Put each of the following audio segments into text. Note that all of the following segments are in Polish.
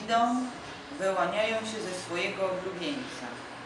idą, wyłaniają się ze swojego oblubieńca.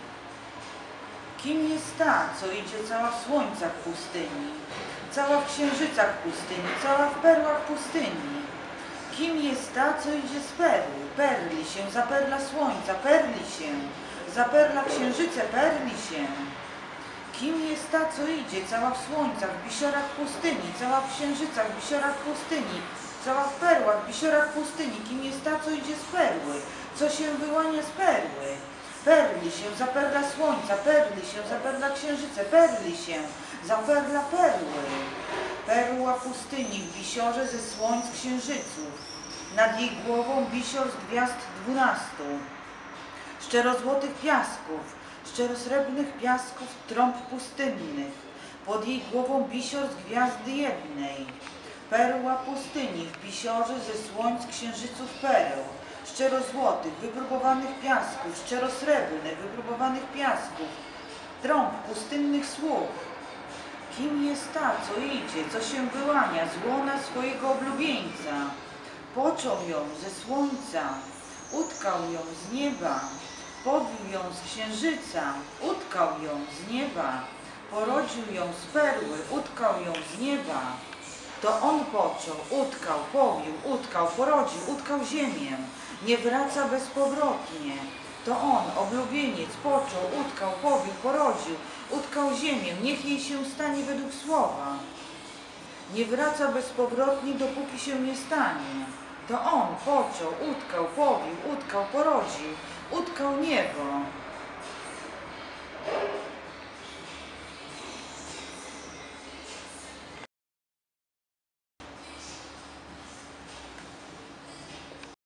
Kim jest ta, co idzie cała w słońcach pustyni, cała w księżycach pustyni, cała w perłach pustyni? Kim jest ta, co idzie z perły? Perli się, zaperla słońca, perli się, zaperla księżyce, perli się. Kim jest ta, co idzie cała w słońcach, w bisiorach pustyni, cała w księżycach, w bisiorach pustyni, cała w perłach, w bisiorach pustyni? Kim jest ta, co idzie z perły, co się wyłania z perły? Perli się, zaperla słońca, perli się, zaperla księżyce, perli się, zaperla perły. Perła pustyni w bisiorze ze słońc księżyców, nad jej głową bisior z gwiazd 12, szczerozłotych piasków, szczerosrebrnych piasków trąb pustynnych, pod jej głową bisior z gwiazdy jednej. Perła pustyni w bisiorze ze słońc księżyców pereł, szczerozłotych, wypróbowanych piasków, szczerosrebrnych, wypróbowanych piasków, trąb pustynnych słów. Kim jest ta, co idzie, co się wyłania z łona swojego oblubieńca? Począł ją ze słońca, utkał ją z nieba, pobił ją z księżyca, utkał ją z nieba, porodził ją z perły, utkał ją z nieba. To on począł, utkał, pobił, utkał, porodził, utkał ziemię, nie wraca bezpowrotnie. To on, oblubieniec, począł, utkał, pobił, porodził, utkał ziemię, niech jej się stanie według słowa. Nie wraca bezpowrotnie, dopóki się nie stanie. To on począł, utkał, pobił, utkał, porodził, utkał niebo.